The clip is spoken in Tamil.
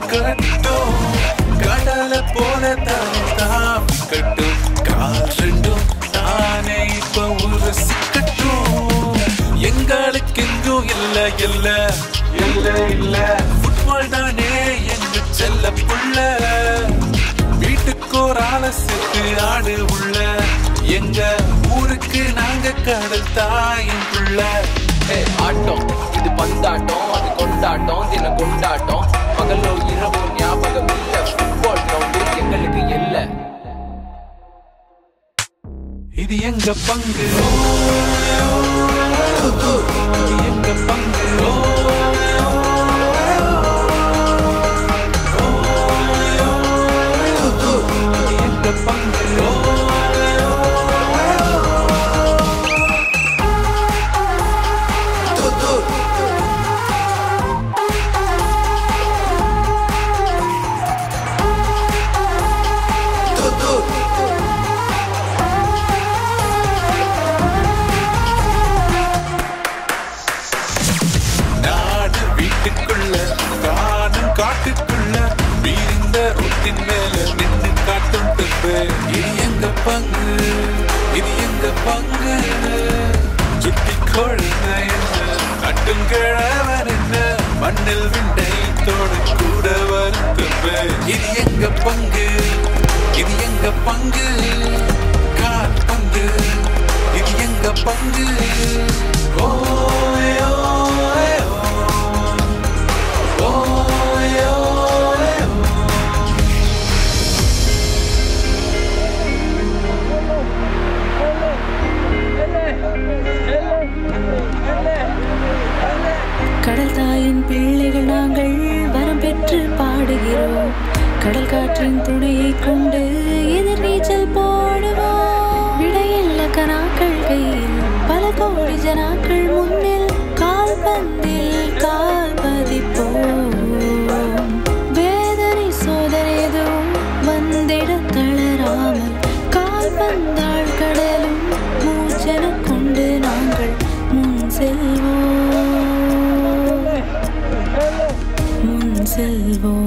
கட்டும் கடலை போல தாவிக்கட்டும் கால் ரெண்டும் தானே இப்ப உரசிக்கட்டும் எங்களுக்கு எங்கும் இல்ல இல்ல இல்ல இல்ல ஃபுட்பால் தானே எங்க செல்ல புள்ள வீட்டுக்கு ஒரு ஆளை சேர்த்து ஆடு உள்ள எங்க ஊருக்கு நாங்க கடல் தாயின் புள்ள ஆட்டம் இது பந்தாட்டம் அது கொண்டாட்டம் தின கொண்டாட்டம் பகலோ இரவோ ஞாபகம் இல்ல ஃபுட்பால் கிரவுண்ட் எங்களுக்கு இல்ல இது எங்க பங்கு இது எங்க பங்கு இது எங்க பங்கு காட்டுக்குள்ள வீழ்ந்த ரொட்டின் மேல நின்று காட்டும் தெம்பு இது எங்க பங்கு இது எங்க பங்கு சுட்டி கொழுந்த என்ன கட்டும் கிழவன் என்ன மண்ணில் விண்டைத்தோடு கூட வரும் தெம்பு இது எங்க பங்கு இது எங்க பங்கு கால் பங்கு இது எங்க பங்கு ஓயோ கடல் தாயின் பிள்ளைகள் நாங்கள் வரம் பெற்று பாடுகிறோம் கடல் காற்றின் துணையை கொண்டு எதிர் நீச்சல் போடுவோம் விடையில்ல கனாக்கள் கையில் பல கோடி ஜனாக்கள் முன்னில் கால் பந்தில் கால் பதிப்போம் வேதனை சோதனை எதுவும் வந்திட தளராமல் கால் பந்தாள் கடலும் மூச்சென கொண்டு நாங்கள் முன் செல்வோம்